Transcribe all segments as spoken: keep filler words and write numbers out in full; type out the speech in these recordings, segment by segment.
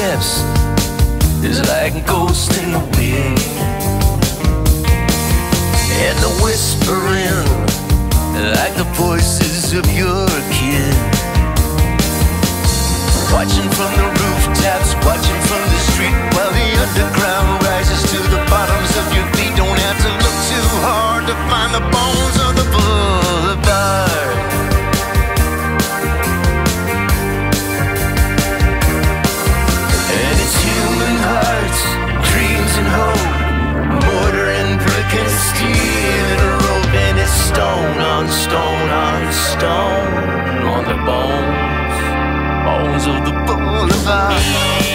steps is like a ghost in the wind, and the whispering like the voices of your kin. Watching from the rooftops, watching from the street, while the underground rises to the bottoms of your feet. Don't have to look too hard to find the bones of the boulevard. And it's human hearts, dreams and hope, mortar and brick and steel and a rope, and it's stone on stone on stone on the bones, bones of the boulevard.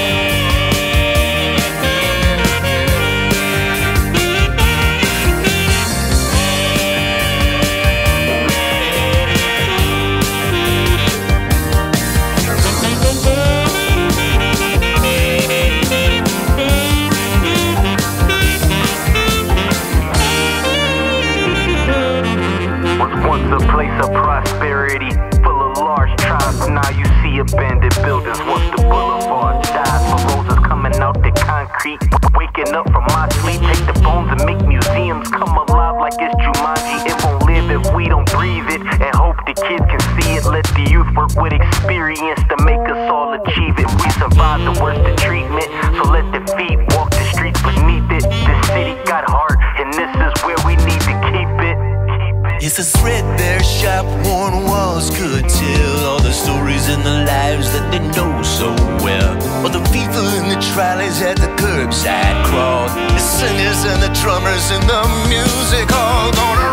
A place of prosperity, full of large tribes. Now you see abandoned buildings once the boulevard dies. For roses coming out the concrete, waking up from my sleep. Take the bones and make museums come alive like it's Jumanji. It won't live if we don't breathe it, and hope the kids can see it. Let the youth work with experience to make us all achieve it. We survive the worst of treatment, so let the feet walk the streets beneath it. This city got heart, and this is where we need to keep it. It's the threadbare shop, worn walls could tell all the stories and the lives that they know so well. Or the people in the trolleys at the curbside crawl, the singers and the drummers and the music all gonna